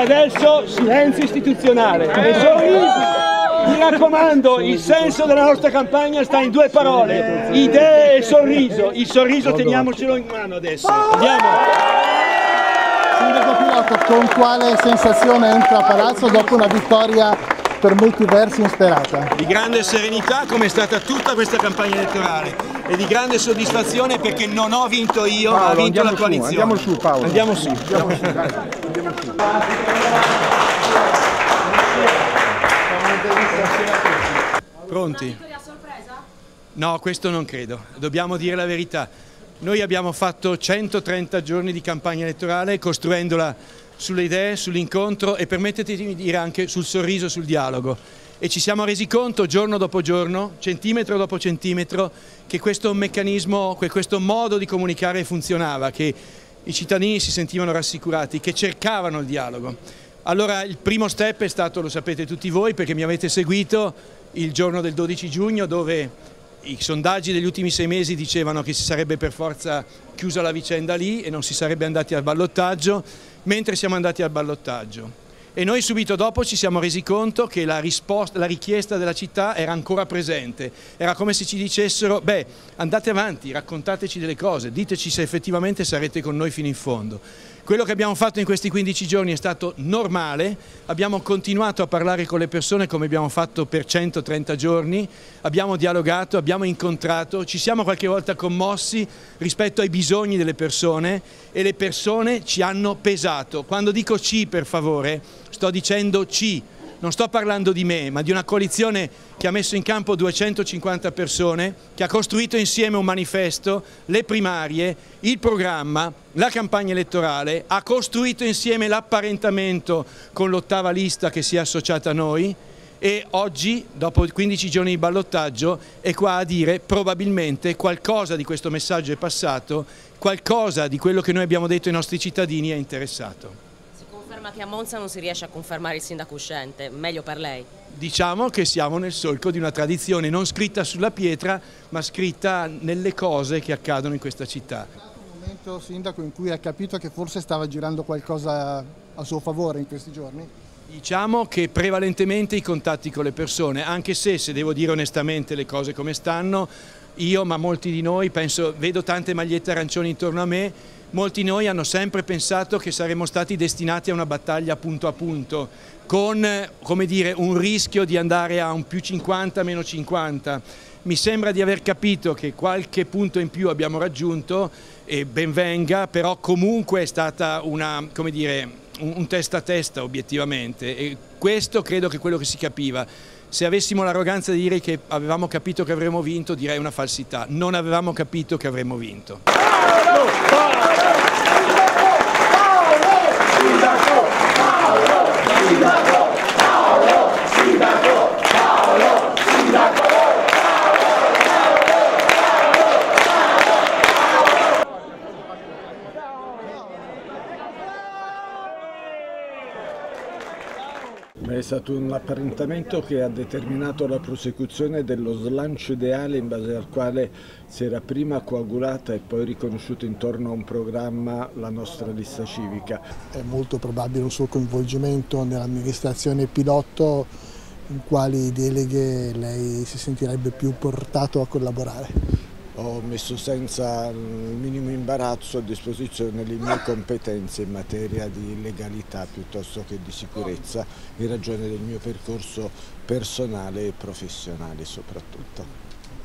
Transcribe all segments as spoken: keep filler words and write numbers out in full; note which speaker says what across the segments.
Speaker 1: adesso silenzio istituzionale e sorrisi. Mi raccomando, il senso della nostra campagna sta in due parole: idee e sorriso. Il sorriso teniamocelo in mano adesso. Andiamo.
Speaker 2: Sindaco Pilotto, con quale sensazione entra a Palazzo dopo una vittoria per molti versi insperata?
Speaker 1: Di grande serenità, come è stata tutta questa campagna elettorale, e di grande soddisfazione perché non ho vinto io, ma ha vinto la coalizione.
Speaker 3: Andiamo su, Paolo.
Speaker 1: Andiamo su.
Speaker 3: Andiamo su, dai. Andiamo su.
Speaker 1: Pronti? No, questo non credo, dobbiamo dire la verità. Noi abbiamo fatto centotrenta giorni di campagna elettorale costruendola sulle idee, sull'incontro e permettetemi di dire anche sul sorriso, sul dialogo. E ci siamo resi conto giorno dopo giorno, centimetro dopo centimetro, che questo meccanismo, che questo modo di comunicare funzionava, che i cittadini si sentivano rassicurati, che cercavano il dialogo. Allora il primo step è stato, lo sapete tutti voi perché mi avete seguito, il giorno del dodici giugno, dove i sondaggi degli ultimi sei mesi dicevano che si sarebbe per forza chiusa la vicenda lì e non si sarebbe andati al ballottaggio, mentre siamo andati al ballottaggio. E noi subito dopo ci siamo resi conto che la, risposta, la richiesta della città era ancora presente. Era come se ci dicessero: beh, andate avanti, raccontateci delle cose, diteci se effettivamente sarete con noi fino in fondo. Quello che abbiamo fatto in questi quindici giorni è stato normale, abbiamo continuato a parlare con le persone come abbiamo fatto per centotrenta giorni, abbiamo dialogato, abbiamo incontrato, ci siamo qualche volta commossi rispetto ai bisogni delle persone e le persone ci hanno pesato. Quando dico ci, per favore, sto dicendo ci. Non sto parlando di me, ma di una coalizione che ha messo in campo duecentocinquanta persone, che ha costruito insieme un manifesto, le primarie, il programma, la campagna elettorale, ha costruito insieme l'apparentamento con l'ottava lista che si è associata a noi e oggi, dopo quindici giorni di ballottaggio, è qua a dire probabilmente qualcosa di questo messaggio è passato, qualcosa di quello che noi abbiamo detto ai nostri cittadini è interessato.
Speaker 4: Conferma che a Monza non si riesce a confermare il sindaco uscente, meglio per lei.
Speaker 1: Diciamo che siamo nel solco di una tradizione non scritta sulla pietra, ma scritta nelle cose che accadono in questa città.
Speaker 2: È stato un momento, sindaco, in cui ha capito che forse stava girando qualcosa a suo favore in questi giorni?
Speaker 1: Diciamo che prevalentemente i contatti con le persone, anche se, se devo dire onestamente le cose come stanno, io, ma molti di noi, penso, vedo tante magliette arancioni intorno a me. Molti di noi hanno sempre pensato che saremmo stati destinati a una battaglia punto a punto, con, come dire, un rischio di andare a un più cinquanta, meno cinquanta. Mi sembra di aver capito che qualche punto in più abbiamo raggiunto e ben venga, però comunque è stata una, come dire, un, un testa a testa obiettivamente e questo credo che è quello che si capiva. Se avessimo l'arroganza di dire che avevamo capito che avremmo vinto, direi una falsità. Non avevamo capito che avremmo vinto.
Speaker 3: È stato un apparentamento che ha determinato la prosecuzione dello slancio ideale in base al quale si era prima coagulata e poi riconosciuta intorno a un programma la nostra lista civica.
Speaker 2: È molto probabile un suo coinvolgimento nell'amministrazione Pilotto, in quali deleghe lei si sentirebbe più portato a collaborare?
Speaker 3: Ho messo senza minimo imbarazzo a disposizione le mie competenze in materia di legalità piuttosto che di sicurezza, in ragione del mio percorso personale e professionale soprattutto.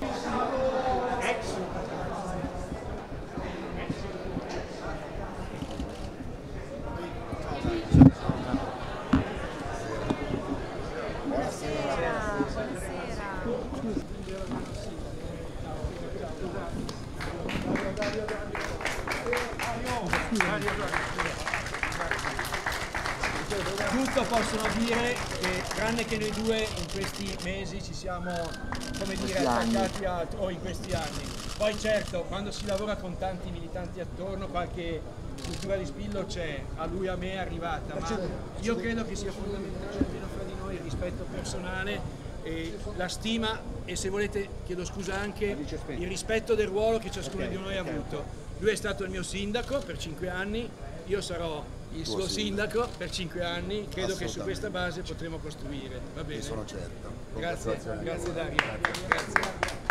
Speaker 1: Tutto possono dire che, tranne che noi due in questi mesi ci siamo, come dire, attaccati a, o in questi anni. Poi certo, quando si lavora con tanti militanti attorno, qualche cultura di spillo c'è, a lui e a me è arrivata, ma io credo che sia fondamentale almeno fra di noi il rispetto personale e la stima e, se volete, chiedo scusa, anche il rispetto del ruolo che ciascuno di noi ha avuto. Lui è stato il mio sindaco per cinque anni, io sarò il suo sindaco per cinque anni, credo che su questa base potremo costruire. Va bene?
Speaker 5: Ne sono certo.
Speaker 1: Grazie, grazie Dario. Grazie.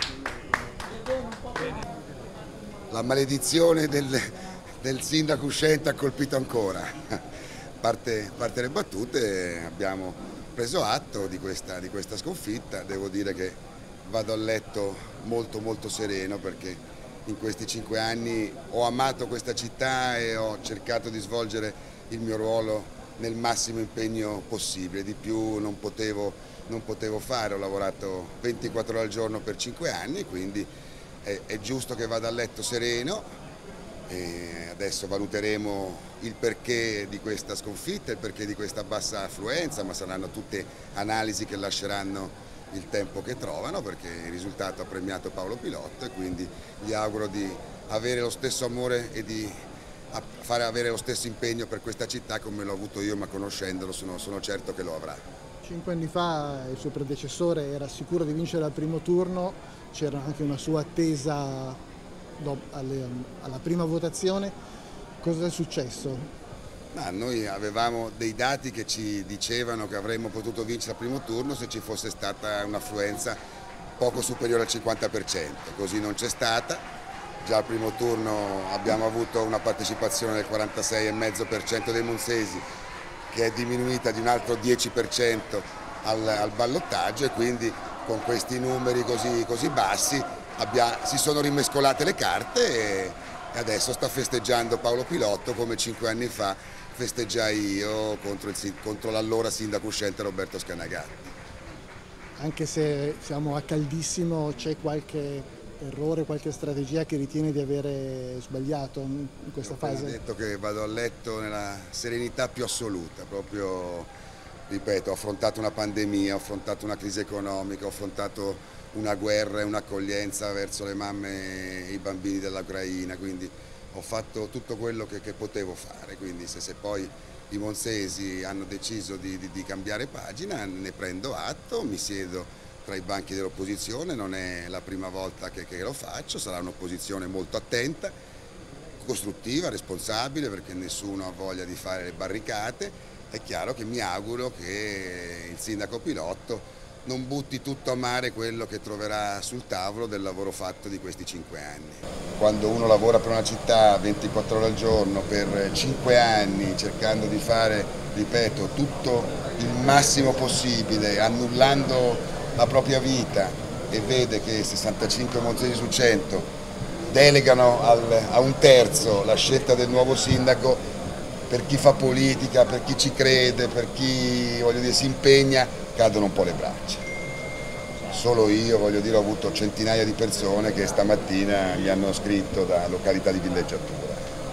Speaker 1: Bene.
Speaker 5: La maledizione del, del sindaco uscente ha colpito ancora. A parte, parte le battute, abbiamo preso atto di questa, di questa sconfitta. Devo dire che vado a letto molto molto sereno, perché in questi cinque anni ho amato questa città e ho cercato di svolgere il mio ruolo nel massimo impegno possibile. Di più non potevo, non potevo fare, ho lavorato ventiquattro ore al giorno per cinque anni, quindi è, è giusto che vada a letto sereno. E adesso valuteremo il perché di questa sconfitta, il perché di questa bassa affluenza, ma saranno tutte analisi che lasceranno il tempo che trovano, perché il risultato ha premiato Paolo Pilotto e quindi gli auguro di avere lo stesso amore e di fare avere lo stesso impegno per questa città come l'ho avuto io, ma conoscendolo sono, sono certo che lo avrà.
Speaker 2: Cinque anni fa il suo predecessore era sicuro di vincere al primo turno, c'era anche una sua attesa alla prima votazione. Cosa è successo?
Speaker 5: Ma noi avevamo dei dati che ci dicevano che avremmo potuto vincere al primo turno se ci fosse stata un'affluenza poco superiore al cinquanta per cento, così non c'è stata. Già al primo turno abbiamo avuto una partecipazione del quarantasei virgola cinque per cento dei monzesi, che è diminuita di un altro dieci per cento al, al ballottaggio, e quindi con questi numeri così, così bassi abbia, si sono rimescolate le carte e, e adesso sta festeggiando Paolo Pilotto come cinque anni fa festeggiai io contro, contro l'allora sindaco uscente Roberto Scanagatti.
Speaker 2: Anche se siamo a caldissimo, c'è qualche errore, qualche strategia che ritiene di avere sbagliato in questa
Speaker 5: Ho
Speaker 2: fase?
Speaker 5: Ho detto che vado a letto nella serenità più assoluta, proprio, ripeto, ho affrontato una pandemia, ho affrontato una crisi economica, ho affrontato una guerra e un'accoglienza verso le mamme e i bambini dell'Ucraina, quindi ho fatto tutto quello che, che potevo fare, quindi se, se poi i monzesi hanno deciso di, di, di cambiare pagina ne prendo atto, mi siedo tra i banchi dell'opposizione, non è la prima volta che, che lo faccio, sarà un'opposizione molto attenta, costruttiva, responsabile, perché nessuno ha voglia di fare le barricate. È chiaro che mi auguro che il sindaco Pilotto non butti tutto a mare quello che troverà sul tavolo del lavoro fatto di questi cinque anni. Quando uno lavora per una città ventiquattro ore al giorno per cinque anni cercando di fare, ripeto, tutto il massimo possibile, annullando la propria vita, e vede che sessantacinque monzesi su cento delegano al, a un terzo la scelta del nuovo sindaco, per chi fa politica, per chi ci crede, per chi, voglio dire, si impegna, cadono un po' le braccia. Solo io, voglio dire, ho avuto centinaia di persone che stamattina mi hanno scritto da località di villeggiatura.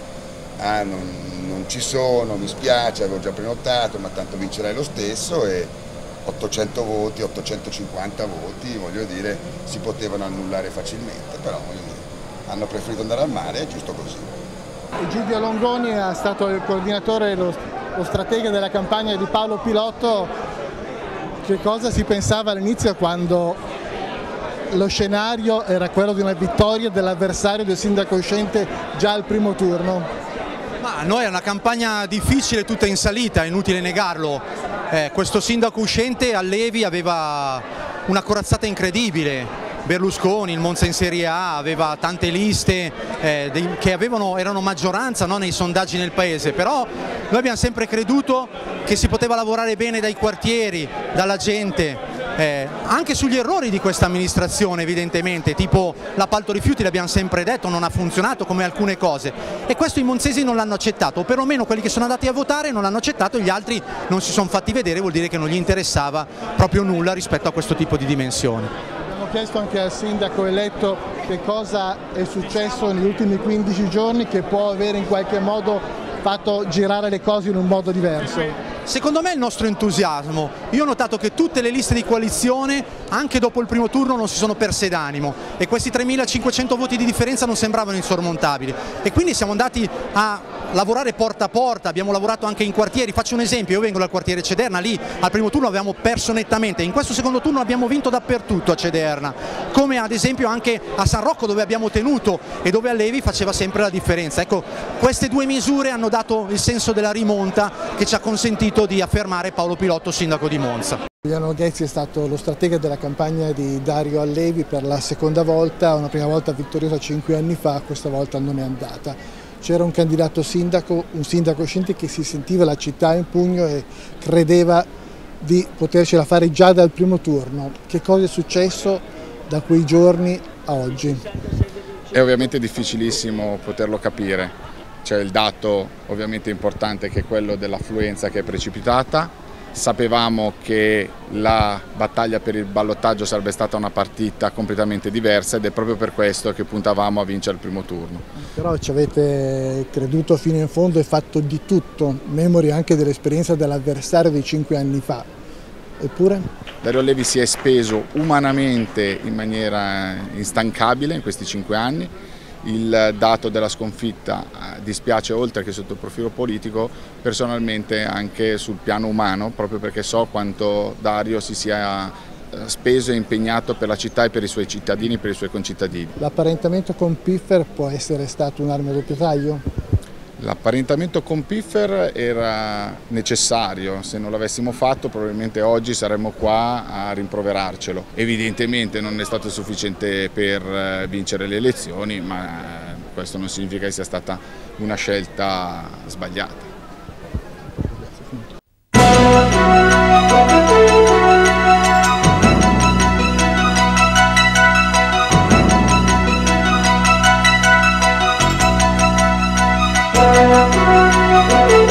Speaker 5: Ah, non, non ci sono, mi spiace, avevo già prenotato, ma tanto vincerai lo stesso, e ottocento voti, ottocentocinquanta voti, voglio dire, si potevano annullare facilmente, però voglio dire, hanno preferito andare al mare, è giusto così.
Speaker 2: Egidio Longoni è stato il coordinatore, lo, lo stratega della campagna di Paolo Pilotto. Che cosa si pensava all'inizio quando lo scenario era quello di una vittoria dell'avversario del sindaco uscente già al primo turno?
Speaker 6: Ma noi è una campagna difficile, tutta in salita, è inutile negarlo. Eh, questo sindaco uscente all'Evi aveva una corazzata incredibile. Berlusconi, il Monza in Serie A, aveva tante liste eh, dei, che avevano, erano maggioranza, no, nei sondaggi nel paese, però noi abbiamo sempre creduto che si poteva lavorare bene dai quartieri, dalla gente, eh, anche sugli errori di questa amministrazione evidentemente, tipo l'appalto rifiuti, l'abbiamo sempre detto, non ha funzionato come alcune cose, e questo i monzesi non l'hanno accettato, o perlomeno quelli che sono andati a votare non l'hanno accettato, gli altri non si sono fatti vedere, vuol dire che non gli interessava proprio nulla rispetto a questo tipo di dimensione.
Speaker 2: Ho chiesto anche al sindaco eletto che cosa è successo negli ultimi quindici giorni che può avere in qualche modo fatto girare le cose in un modo diverso.
Speaker 6: Secondo me è il nostro entusiasmo. Io ho notato che tutte le liste di coalizione, anche dopo il primo turno, non si sono perse d'animo, e questi tremilacinquecento voti di differenza non sembravano insormontabili, e quindi siamo andati a lavorare porta a porta, abbiamo lavorato anche in quartieri. Faccio un esempio, io vengo dal quartiere Cederna, lì al primo turno abbiamo perso nettamente, in questo secondo turno abbiamo vinto dappertutto a Cederna, come ad esempio anche a San Rocco dove abbiamo tenuto e dove Allevi faceva sempre la differenza. Ecco, queste due misure hanno dato il senso della rimonta che ci ha consentito di affermare Paolo Pilotto sindaco di Monza.
Speaker 2: Giuliano Ghezzi è stato lo stratega della campagna di Dario Allevi per la seconda volta, una prima volta vittoriosa cinque anni fa, questa volta non è andata. C'era un candidato sindaco, un sindaco uscente che si sentiva la città in pugno e credeva di potercela fare già dal primo turno. Che cosa è successo da quei giorni a oggi?
Speaker 7: È ovviamente difficilissimo poterlo capire. C'è il dato ovviamente importante che è quello dell'affluenza che è precipitata. Sapevamo che la battaglia per il ballottaggio sarebbe stata una partita completamente diversa ed è proprio per questo che puntavamo a vincere il primo turno.
Speaker 2: Però ci avete creduto fino in fondo e fatto di tutto, memori anche dell'esperienza dell'avversario di cinque anni fa. Eppure?
Speaker 7: Dario Allevi si è speso umanamente in maniera instancabile in questi cinque anni. Il dato della sconfitta dispiace oltre che sotto il profilo politico, personalmente anche sul piano umano, proprio perché so quanto Dario si sia speso e impegnato per la città e per i suoi cittadini, per i suoi concittadini.
Speaker 2: L'apparentamento con Piffer può essere stato un'arma a doppio taglio?
Speaker 7: L'apparentamento con Piffer era necessario, se non l'avessimo fatto probabilmente oggi saremmo qua a rimproverarcelo. Evidentemente non è stato sufficiente per vincere le elezioni, ma questo non significa che sia stata una scelta sbagliata.
Speaker 8: Thank you.